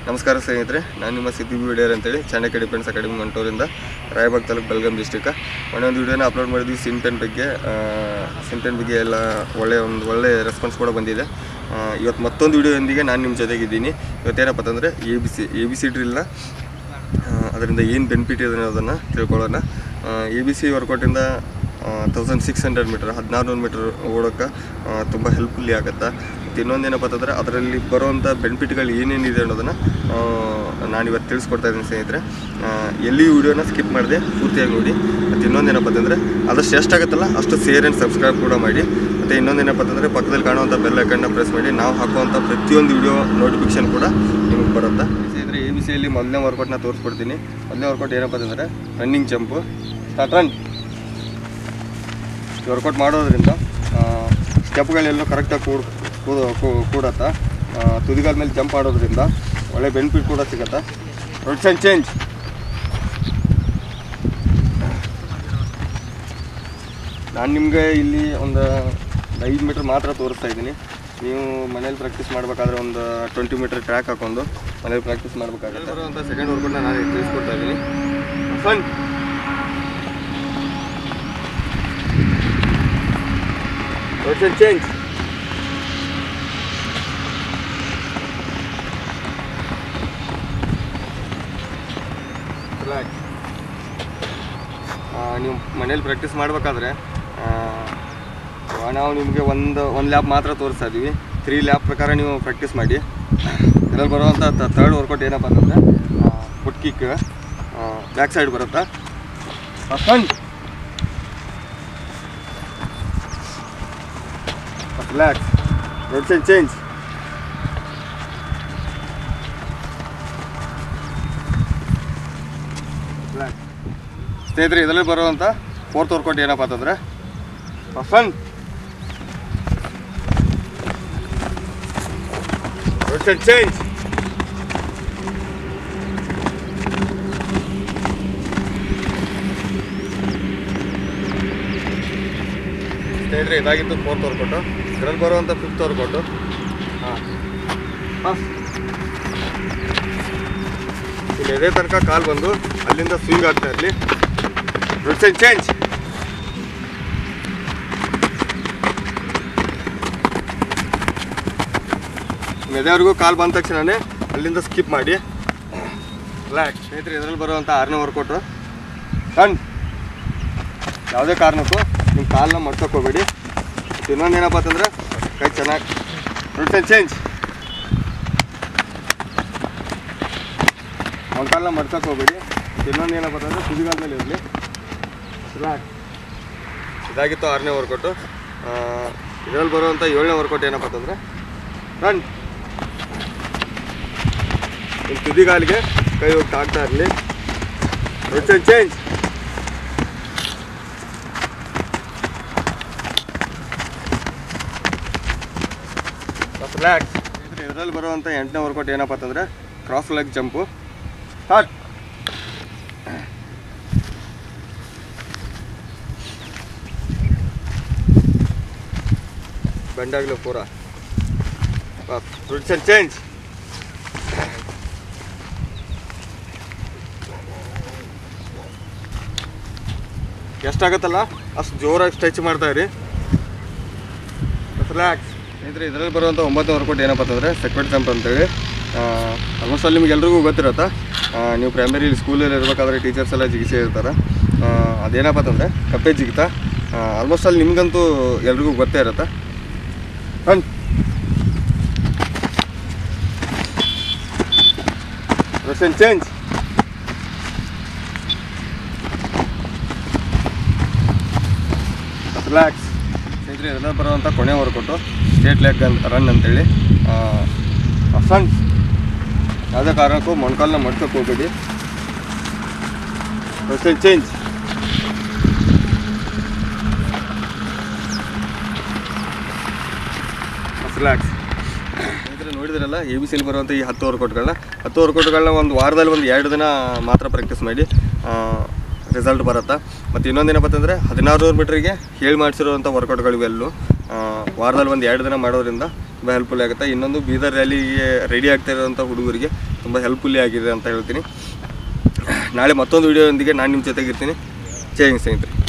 ನಮಸ್ಕಾರ ಸ್ನೇಹಿತರೆ, ನಾನು ನಿಮ್ಮ ಸಿದ್ದು ವಿಡಿಯರ್ ಅಂತೇಳಿ ಚಾಣಕ್ಯ ಡಿಫೆನ್ಸ್ ಅಕಾಡೆಮಿ ಮಂಟೂರಿಂದ ರಾಯಬಾಗ್ ತಾಲೂಕು ಬೆಳಗಾಂ ಡಿಸ್ಟಿಕ್ ಒಂದು ವಿಡಿಯೋನ ಅಪ್ಲೋಡ್ ಮಾಡಿದ್ವಿ. ಸಿನ್ ಪೆನ್ ಬಗ್ಗೆ ಎಲ್ಲ ಒಳ್ಳೆ ರೆಸ್ಪಾನ್ಸ್ ಕೂಡ ಬಂದಿದೆ. ಇವತ್ತು ಮತ್ತೊಂದು ವಿಡಿಯೋದೊಂದಿಗೆ ನಾನು ನಿಮ್ಮ ಜೊತೆಗಿದ್ದೀನಿ. ಇವತ್ತೇನಪ್ಪ ಅಂತಂದರೆ ಎ ಬಿ ಸಿ ಡ್ರಿಲ್ನ ಅದರಿಂದ ಏನು ಬೆನಿಫಿಟ್ ಇದೆ ಅನ್ನೋದನ್ನು ತಿಳ್ಕೊಳ್ಳೋಣ. ABC ವರ್ಕೌಟಿಂದ 1600 ಮೀಟರ್ 1600 ಮೀಟರ್ ಓಡೋಕ್ಕೆ ತುಂಬ ಹೆಲ್ಪ್ಫುಲ್ಲಿ ಆಗುತ್ತೆ. ಮತ್ತು ಇನ್ನೊಂದೇನಪ್ಪ ಅಂತಂದರೆ ಅದರಲ್ಲಿ ಬರುವಂಥ ಬೆನಿಫಿಟ್ಗಳು ಏನೇನಿದೆ ಅನ್ನೋದನ್ನು ನಾನು ಇವತ್ತು ತಿಳಿಸ್ಕೊಡ್ತಾ ಇದ್ದೀನಿ ಸ್ನೇಹಿತರೆ. ಎಲ್ಲಿ ವಿಡಿಯೋನ ಸ್ಕಿಪ್ ಮಾಡಿದೆ ಪೂರ್ತಿಯಾಗಿ ನೋಡಿ. ಮತ್ತು ಇನ್ನೊಂದೇನಪ್ಪ ಅಂತಂದರೆ ಆದಷ್ಟು ಎಷ್ಟಾಗುತ್ತಲ್ಲ ಅಷ್ಟು ಶೇರ್ ಆ್ಯಂಡ್ ಸಬ್ಸ್ಕ್ರೈಬ್ ಕೂಡ ಮಾಡಿ. ಮತ್ತು ಇನ್ನೊಂದೇನಪ್ಪ ಅಂತಂದರೆ ಪಕ್ಕದಲ್ಲಿ ಕಾಣುವಂಥ ಬೆಲ್ ಐಕನ್ನ ಪ್ರೆಸ್ ಮಾಡಿ. ನಾವು ಹಾಕುವಂಥ ಪ್ರತಿಯೊಂದು ವಿಡಿಯೋ ನೋಟಿಫಿಕೇಶನ್ ಕೂಡ ನಿಮಗೆ ಬರುತ್ತೆ. ಸ್ನೇಹಿತರೆ, ABCಯಲ್ಲಿ ಮೊದಲನೇ ವರ್ಕೌಟ್ನ ತೋರಿಸ್ಕೊಡ್ತೀನಿ. ಮೊದಲನೇ ವರ್ಕೌಟ್ ಏನಪ್ಪ ಅಂತಂದರೆ running jump. Start run. Workout ಮಾಡೋದ್ರಿಂದ ಸ್ಟೆಪ್ಗಳೆಲ್ಲೂ ಕರೆಕ್ಟಾಗಿ ಕೂಡತ್ತಾ. ತುದಿಗಾದ ಮೇಲೆ ಜಂಪ್ ಮಾಡೋದ್ರಿಂದ ಒಳ್ಳೆ ಬೆನಿಫಿಟ್ ಕೂಡ ಸಿಗುತ್ತೆ. Rotation change. ನಾನು ನಿಮಗೆ ಇಲ್ಲಿ ಒಂದು 5 ಮೀಟ್ರ್ ಮಾತ್ರ ತೋರಿಸ್ತಾ ಇದ್ದೀನಿ. ನೀವು ಮನೇಲಿ ಪ್ರಾಕ್ಟೀಸ್ ಮಾಡಬೇಕಾದ್ರೆ ಒಂದು 20 ಮೀಟರ್ ಟ್ರ್ಯಾಕ್ ಹಾಕೊಂಡು ಮನೇಲಿ ಪ್ರಾಕ್ಟೀಸ್ ಮಾಡಬೇಕಾಗುತ್ತೆ ಅಂತ ಸೆಕೆಂಡ್ ವರ್ಕೌಟ್ನ ನಾನು ತಿಳಿಸ್ಕೊಡ್ತಾ ಇದ್ದೀನಿ. ಫನ್. Rotation change. Relax. ನೀವು ಮನೇಲಿ ಪ್ರಾಕ್ಟೀಸ್ ಮಾಡಬೇಕಾದ್ರೆ ನಾವು ನಿಮಗೆ ಒಂದು ಲ್ಯಾಪ್ ಮಾತ್ರ ತೋರಿಸ್ತಾ ಇದ್ದೀವಿ. 3 ಲ್ಯಾಪ್ ಪ್ರಕಾರ ನೀವು ಪ್ರಾಕ್ಟೀಸ್ ಮಾಡಿ. ಇದರಲ್ಲಿ ಬರುವಂಥ ಥರ್ಡ್ ವರ್ಕೌಟ್ ಏನಪ್ಪ ಅಂತಂದರೆ ಫುಟ್ ಕಿಕ್ ಬ್ಯಾಕ್ ಸೈಡ್ ಬರುತ್ತಾ. Fun. Relax. Rotation change. Relax. ಸ್ನೇಹಿತರೆ, ಇದರಲ್ಲಿ ಬರುವಂಥ ಫೋರ್ತ್ ವರ್ಕೌಟ್ ಏನಪ್ಪ ಅಂತಂದರೆ ಫನ್. Rotation change. ಸ್ನೇಹಿತರೆ, ಇದಾಗಿತ್ತು ಫೋರ್ತ್ ವರ್ಕೌಟು. ಇದರಲ್ಲಿ ಬರುವಂಥ ಫಿಫ್ತ್ ವರ್ಕೌಟು. ಇಲ್ಲಿ ಎದೆ ತನಕ ಕಾಲು ಬಂದು ಅಲ್ಲಿಂದ ಸ್ವಿಂಗ್ ಆಗ್ತಾ ಇರಲಿ. Rotation change. ಎದೆವರೆಗೂ ಕಾಲು ಬಂದ ತಕ್ಷಣವೇ ಅಲ್ಲಿಂದ ಸ್ಕಿಪ್ ಮಾಡಿ. ರಿಲ್ಯಾಕ್ಸ್. ಸ್ನೇಹಿತರೆ, ಇದರಲ್ಲಿ ಬರುವಂಥ 6ನೇ ವರ್ಕೌಟು ರನ್. ಯಾವುದೇ ಕಾರಣಕ್ಕೂ ನಿಮ್ಮ ಕಾಲನ್ನ ಮಡ್ಸೋಕೆ ಹೋಗಬೇಡಿ. ಇನ್ನೊಂದೇನಪ್ಪ ಅಂತಂದರೆ ಕೈ ಚೆನ್ನಾಗಿ. Rotation change. ಒಂದು ಕಾಲನ್ನ ಮಡ್ಸೋಕೆ ಹೋಗಬೇಡಿ. ಇನ್ನೊಂದೇನಪ್ಪ ಅಂತಂದರೆ ತುದಿಗಾಲ ಮೇಲೆ ಇರಲಿ. ರಿಲ್ಯಾಕ್ಸ್. ಇದಾಗಿತ್ತು 6ನೇ ವರ್ಕೌಟು. ಇದರಲ್ಲಿ ಬರುವಂಥ 7ನೇ ವರ್ಕೌಟ್ ಏನಪ್ಪ ಅಂತಂದರೆ ರನ್. ನಿಮ್ಮ ತುದಿಗಾಲಿಗೆ ಕೈ ಹೋಗಿ ತಾಗ್ತಾ ಇರಲಿ. Rotation change. ರಿಲ್ಯಾಕ್ಸ್. ಇದರಲ್ಲಿ ಬರುವಂಥ 8ನೇ ವರ್ಕೌಟ್ ಏನಪ್ಪ ಅಂತಂದರೆ ಕ್ರಾಸ್ ಲೆಗ್ ಜಂಪು. ಸ್ಟಾರ್ಟ್. ಬೆಂಡಾಗಲು ಪೂರ. Rotation change. ಎಷ್ಟಾಗುತ್ತಲ್ಲ ಅಷ್ಟು ಜೋರಾಗಿ ಸ್ಟ್ರೆಚ್ ಮಾಡ್ತಾ ಇರಿ. ರಿಲ್ಯಾಕ್ಸ್. ಸ್ನೇಹಿತರೆ, ಇದರಲ್ಲಿ ಬರುವಂಥ 9ನೇ ವರ್ಕೌಟ್ ಏನಪ್ಪ ಅಂತಂದರೆ ಸೆಕ್ವೆಟ್ ಜಂಪ್ ಅಂತೇಳಿ. ಆಲ್ಮೋಸ್ಟ್ ಅಲ್ಲಿ ನಿಮ್ಗೆ ಎಲ್ರಿಗೂ ಗೊತ್ತಿರುತ್ತೆ. ನೀವು ಪ್ರೈಮರಿ ಸ್ಕೂಲಲ್ಲಿ ಇರಬೇಕಾದ್ರೆ ಟೀಚರ್ಸ್ ಎಲ್ಲ ಜಿಗಿಸೇ ಇರ್ತಾರೆ. ಅದೇನಪ್ಪ ಅಂತಂದರೆ ಕಪ್ಪೆ ಜಿಗಿತಾ. ಆಲ್ಮೋಸ್ಟ್ ಅಲ್ಲಿ ನಿಮಗಂತೂ ಎಲ್ರಿಗೂ ಗೊತ್ತೇ ಇರುತ್ತೆ. ರನ್. Rotation change. ರಿಲ್ಯಾಕ್ಸ್. ಸ್ನೇಹಿತರೆ, ಇದರಲ್ಲಿ ಬರುವಂಥ ಕೊನೆ ವರ್ಕೌಟು ಸ್ಟ್ರೇಟ್ ಲೆಗ್ ರನ್ ಅಂತೇಳಿ. ಫನ್. ಯಾವುದೇ ಕಾರಣಕ್ಕೂ ಮೊಣಕಾಲನ್ನ ಮಡ್ಸೋಕೆ ಹೋಗಬೇಡಿ. Rotation change. ರಿಲ್ಯಾಕ್ಸ್. ಸ್ನೇಹಿತರೆ, ನೋಡಿದ್ರಲ್ಲ ABCಯಲ್ಲಿ ಬರುವಂಥ ಈ 10 ವರ್ಕೌಟ್ಗಳನ್ನ ಒಂದು ವಾರದಲ್ಲಿ ಒಂದು 2 ದಿನ ಮಾತ್ರ ಪ್ರಾಕ್ಟೀಸ್ ಮಾಡಿ ರಿಸಲ್ಟ್ ಬರುತ್ತೆ. ಮತ್ತು ಇನ್ನೊಂದೇನಪ್ಪ ಅಂತಂದರೆ 1600 ಮೀಟ್ರಿಗೆ ಹೇಳಿ ಮಾಡಿಸಿರುವಂಥ ವರ್ಕೌಟ್ಗಳಿವೆಲ್ಲೂ ವಾರದಲ್ಲಿ ಒಂದು 2 ದಿನ ಮಾಡೋದ್ರಿಂದ ತುಂಬ ಹೆಲ್ಪ್ಫುಲ್ ಆಗುತ್ತೆ. ಇನ್ನೊಂದು ಬೀದರ್ ರ್ಯಾಲಿಗೆ ರೆಡಿ ಆಗ್ತಾ ಇರೋಂಥ ಹುಡುಗರಿಗೆ ತುಂಬ ಹೆಲ್ಪ್ಫುಲ್ಲಿ ಆಗಿದೆ ಅಂತ ಹೇಳ್ತೀನಿ. ನಾಳೆ ಮತ್ತೊಂದು ವೀಡಿಯೋದೊಂದಿಗೆ ನಾನು ನಿಮ್ಮ ಜೊತೆಗಿರ್ತೀನಿ. ಜೈ ಹಿಂದ್ ಸ್ನೇಹಿತರೆ.